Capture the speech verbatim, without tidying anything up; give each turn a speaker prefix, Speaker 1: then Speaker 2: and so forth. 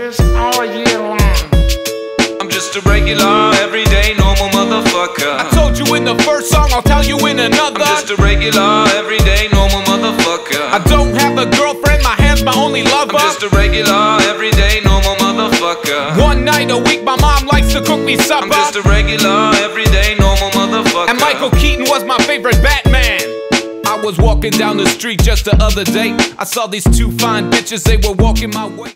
Speaker 1: bitches all year long.
Speaker 2: I'm just a regular, everyday, normal motherfucker.
Speaker 3: I told you in the first song, I'll tell you in another.
Speaker 2: I'm just a regular, everyday, normal motherfucker.
Speaker 3: I don't have a girlfriend, my hand's my only lover.
Speaker 2: I'm just a regular, everyday, normal motherfucker.
Speaker 3: One night a week, my mom likes to cook me supper.
Speaker 2: I'm just a regular, everyday, normal motherfucker.
Speaker 3: And Michael Keaton was my favorite Batman. I was walking down the street just the other day. I saw these two fine bitches, they were walking my way.